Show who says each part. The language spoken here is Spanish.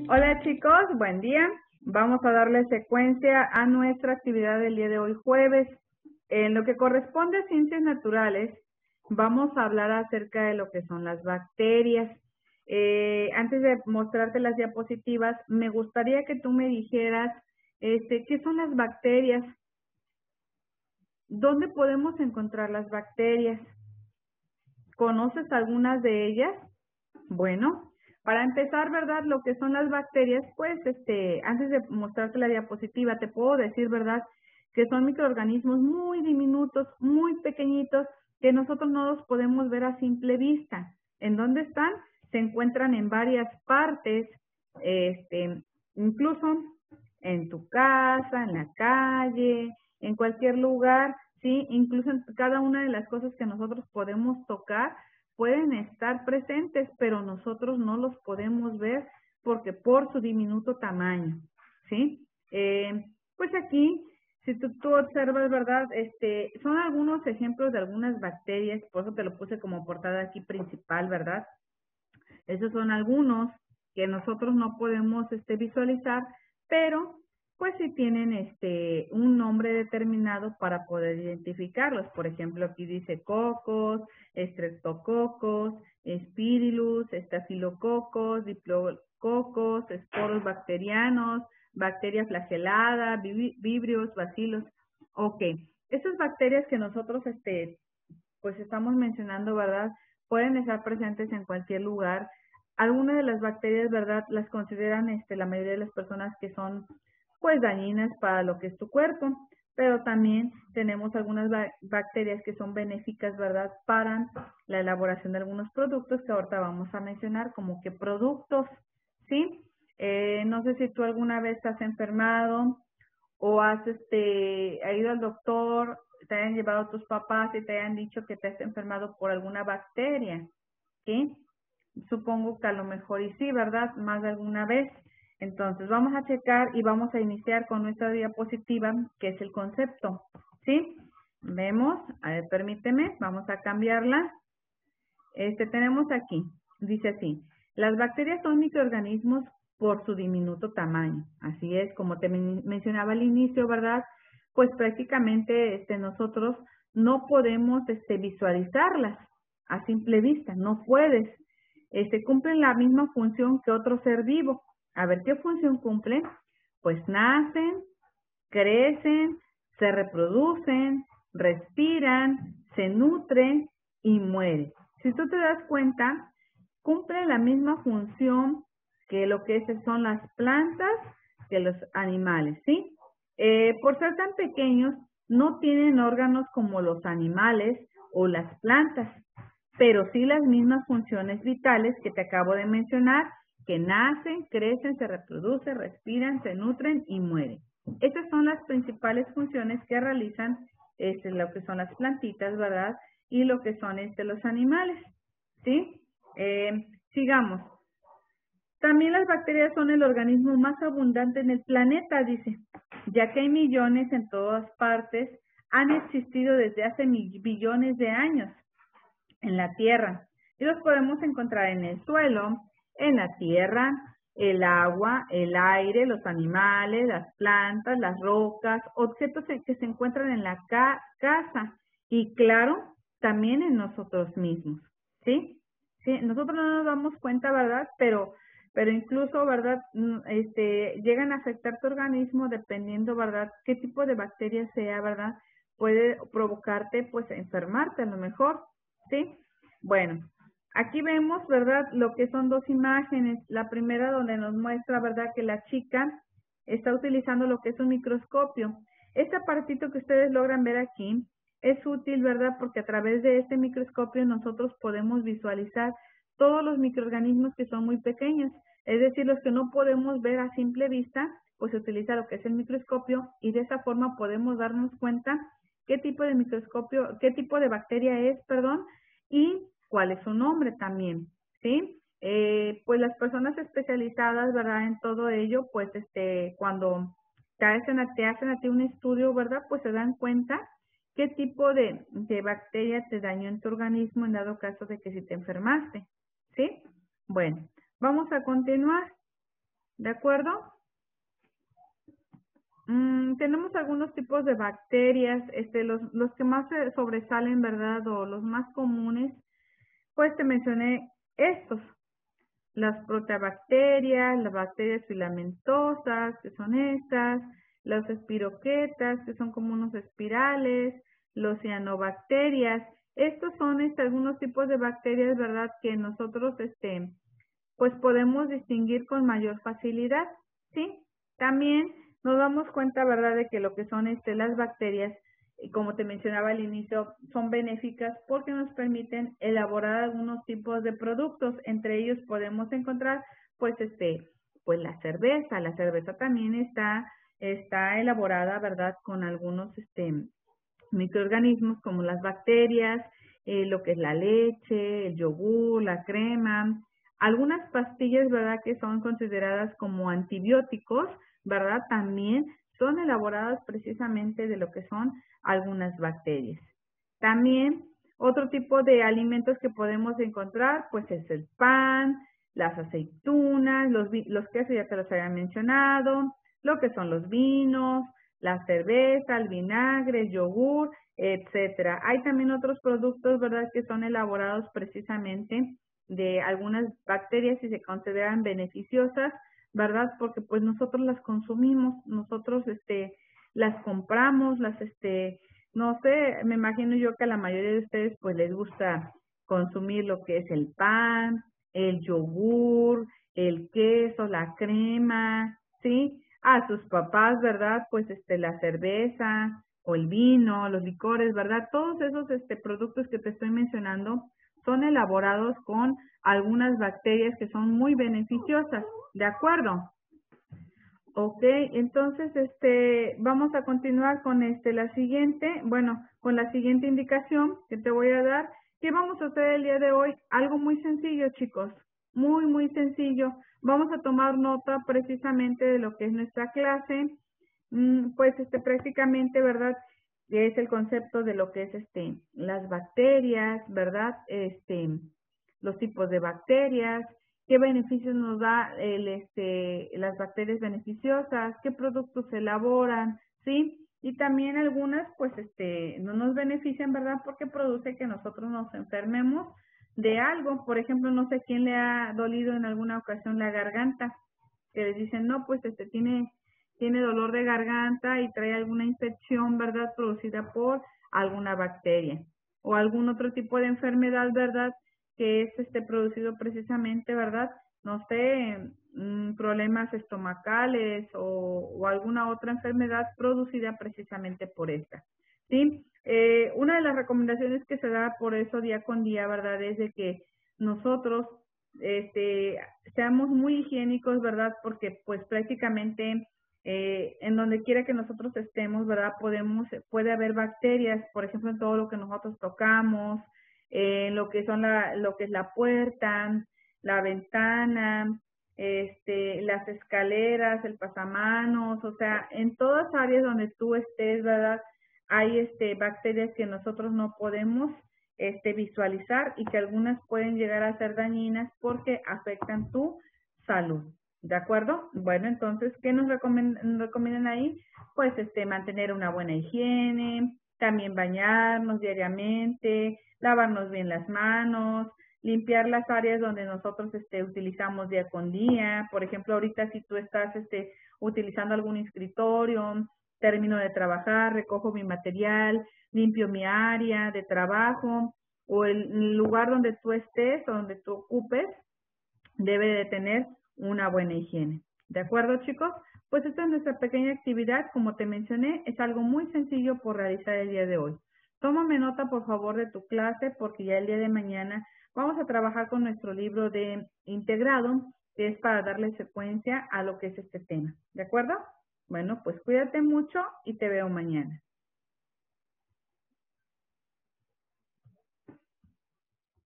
Speaker 1: Hola chicos, buen día. Vamos a darle secuencia a nuestra actividad del día de hoy jueves. En lo que corresponde a ciencias naturales, vamos a hablar acerca de lo que son las bacterias. Antes de mostrarte las diapositivas, me gustaría que tú me dijeras, ¿qué son las bacterias? ¿Dónde podemos encontrar las bacterias? ¿Conoces algunas de ellas? Bueno, para empezar, ¿verdad? Lo que son las bacterias, pues, antes de mostrarte la diapositiva, te puedo decir, ¿verdad? Que son microorganismos muy diminutos, muy pequeñitos, que nosotros no los podemos ver a simple vista. ¿En dónde están? Se encuentran en varias partes, incluso en tu casa, en la calle, en cualquier lugar, ¿sí? Incluso en cada una de las cosas que nosotros podemos tocar, pueden estar presentes, pero nosotros no los podemos ver porque por su diminuto tamaño, ¿sí? Pues aquí, si tú observas, ¿verdad? Son algunos ejemplos de algunas bacterias, por eso te lo puse como portada aquí principal, ¿verdad? Esos son algunos que nosotros no podemos visualizar, pero pues sí tienen un nombre determinado para poder identificarlos. Por ejemplo, aquí dice cocos, estreptococos, espirillus, estafilococos, diplococos, esporos bacterianos, bacteria flagelada, vibrios, bacilos. Ok, esas bacterias que nosotros pues estamos mencionando, ¿verdad? Pueden estar presentes en cualquier lugar. Algunas de las bacterias, ¿verdad? Las consideran la mayoría de las personas que son pues dañinas para lo que es tu cuerpo, pero también tenemos algunas bacterias que son benéficas, ¿verdad? Para la elaboración de algunos productos que ahorita vamos a mencionar, como que productos, ¿sí? No sé si tú alguna vez te has enfermado o has ido al doctor, te hayan llevado tus papás y te hayan dicho que te has enfermado por alguna bacteria, ¿sí? Supongo que a lo mejor y sí, ¿verdad? Más de alguna vez. Entonces vamos a checar y vamos a iniciar con nuestra diapositiva, que es el concepto, ¿sí? Vemos, a ver, permíteme, vamos a cambiarla. Tenemos aquí, dice así, las bacterias son microorganismos por su diminuto tamaño. Así es, como te mencionaba al inicio, ¿verdad? Pues prácticamente nosotros no podemos visualizarlas a simple vista, no puedes. Cumplen la misma función que otro ser vivo. A ver, ¿qué función cumplen? Pues nacen, crecen, se reproducen, respiran, se nutren y mueren. Si tú te das cuenta, cumple la misma función que lo que son las plantas, que los animales, ¿sí? Por ser tan pequeños, no tienen órganos como los animales o las plantas, pero sí las mismas funciones vitales que te acabo de mencionar, que nacen, crecen, se reproducen, respiran, se nutren y mueren. Estas son las principales funciones que realizan lo que son las plantitas, ¿verdad? Y lo que son los animales, ¿sí? Sigamos. También las bacterias son el organismo más abundante en el planeta, dice, ya que hay millones en todas partes, han existido desde hace billones de años en la tierra y los podemos encontrar en el suelo, en la tierra, el agua, el aire, los animales, las plantas, las rocas, objetos que se encuentran en la casa y claro, también en nosotros mismos, ¿sí? Sí, nosotros no nos damos cuenta, ¿verdad? Pero incluso, ¿verdad? Llegan a afectar tu organismo dependiendo, ¿verdad? Qué tipo de bacteria sea, ¿verdad? Puede provocarte, pues, enfermarte a lo mejor, ¿sí? Bueno, aquí vemos, ¿verdad? Lo que son dos imágenes. La primera donde nos muestra, ¿verdad? Que la chica está utilizando lo que es un microscopio. Este aparatito que ustedes logran ver aquí es útil, ¿verdad? Porque a través de este microscopio nosotros podemos visualizar todos los microorganismos que son muy pequeños. Es decir, los que no podemos ver a simple vista, pues se utiliza lo que es el microscopio y de esa forma podemos darnos cuenta qué tipo de microscopio, qué tipo de bacteria es, perdón, y cuál es su nombre también, ¿sí? Pues las personas especializadas, ¿verdad? En todo ello, pues cuando te hacen a ti un estudio, ¿verdad? Pues se dan cuenta qué tipo de bacteria te dañó en tu organismo en dado caso de que si te enfermaste, ¿sí? Bueno, vamos a continuar. ¿De acuerdo? Tenemos algunos tipos de bacterias, los que más sobresalen, ¿verdad? O los más comunes, pues te mencioné estos, las proteobacterias, las bacterias filamentosas, que son estas, las espiroquetas, que son como unos espirales, los cianobacterias. Estos son algunos tipos de bacterias, ¿verdad? Que nosotros, pues podemos distinguir con mayor facilidad, ¿sí? También nos damos cuenta, ¿verdad?, de que lo que son las bacterias, como te mencionaba al inicio, son benéficas porque nos permiten elaborar algunos tipos de productos. Entre ellos podemos encontrar, pues, pues la cerveza. La cerveza también está elaborada, ¿verdad?, con algunos, microorganismos como las bacterias, lo que es la leche, el yogur, la crema, algunas pastillas, ¿verdad?, que son consideradas como antibióticos, ¿verdad?, también son elaboradas precisamente de lo que son algunas bacterias. También otro tipo de alimentos que podemos encontrar, pues es el pan, las aceitunas, los quesos ya te los había mencionado, lo que son los vinos, la cerveza, el vinagre, el yogur, etcétera. Hay también otros productos, ¿verdad?, que son elaborados precisamente de algunas bacterias y se consideran beneficiosas, ¿verdad? Porque pues nosotros las consumimos, nosotros las compramos, no sé, me imagino yo que a la mayoría de ustedes pues les gusta consumir lo que es el pan, el yogur, el queso, la crema, ¿sí? A sus papás, ¿verdad? Pues la cerveza o el vino, los licores, ¿verdad? Todos esos productos que te estoy mencionando son elaborados con algunas bacterias que son muy beneficiosas, ¿de acuerdo? Ok, entonces vamos a continuar con la siguiente, con la siguiente indicación que te voy a dar. ¿Qué vamos a hacer el día de hoy? Algo muy sencillo, chicos, muy, muy sencillo. Vamos a tomar nota precisamente de lo que es nuestra clase, pues prácticamente, ¿verdad? Que es el concepto de lo que es las bacterias, ¿verdad? Los tipos de bacterias, qué beneficios nos da las bacterias beneficiosas, qué productos se elaboran, ¿sí? Y también algunas, pues, no nos benefician, ¿verdad? Porque produce que nosotros nos enfermemos de algo. Por ejemplo, no sé quién le ha dolido en alguna ocasión la garganta, que les dicen, no, pues, tiene dolor de garganta y trae alguna infección, ¿verdad? Producida por alguna bacteria o algún otro tipo de enfermedad, ¿verdad? Que es producido precisamente, ¿verdad? No sé, problemas estomacales o alguna otra enfermedad producida precisamente por esta, ¿sí? Una de las recomendaciones que se da por eso día con día, ¿verdad? Es de que nosotros seamos muy higiénicos, ¿verdad? Porque pues prácticamente en donde quiera que nosotros estemos, ¿verdad? Puede haber bacterias, por ejemplo, en todo lo que nosotros tocamos, lo que lo que es la puerta, la ventana, las escaleras, el pasamanos, o sea, en todas áreas donde tú estés, ¿verdad? Hay bacterias que nosotros no podemos visualizar y que algunas pueden llegar a ser dañinas porque afectan tu salud. ¿De acuerdo? Bueno, entonces, ¿qué nos recomiendan ahí? Pues mantener una buena higiene, también bañarnos diariamente, lavarnos bien las manos, limpiar las áreas donde nosotros utilizamos día con día. Por ejemplo, ahorita si tú estás utilizando algún escritorio, termino de trabajar, recojo mi material, limpio mi área de trabajo o el lugar donde tú estés o donde tú ocupes, debe de tener una buena higiene. ¿De acuerdo, chicos? Pues esta es nuestra pequeña actividad. Como te mencioné, es algo muy sencillo por realizar el día de hoy. Tómame nota, por favor, de tu clase porque ya el día de mañana vamos a trabajar con nuestro libro de integrado, que es para darle secuencia a lo que es este tema. ¿De acuerdo? Bueno, pues cuídate mucho y te veo mañana.